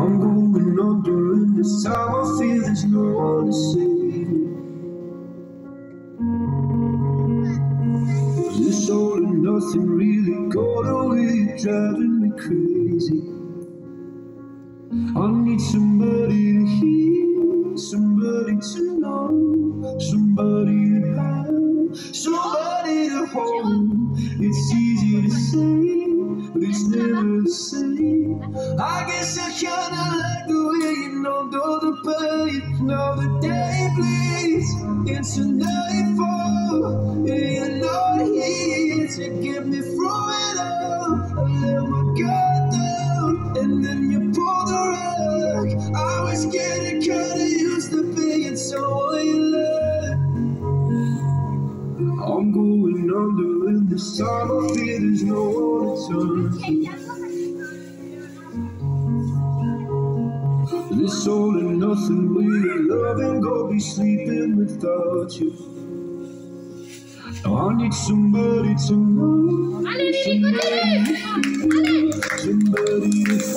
I'm going under, and this time I feel there's no one to save me. This all and nothing really got away, driving me crazy. I need somebody to hear, somebody to know, somebody to have, somebody to hold. It's easy to say, but it's never the same. I guess I kinda like the way you know the pain. Now the day bleeds into nightfall, and you're not here to get me through it all. I let my guard down, and then you pulled the rug. I was getting kinda used to being someone you love. I'm going under, and this time I fear there's no one to turn to. This all and nothing way of loving, go be sleeping without you. Now I need somebody to know, somebody to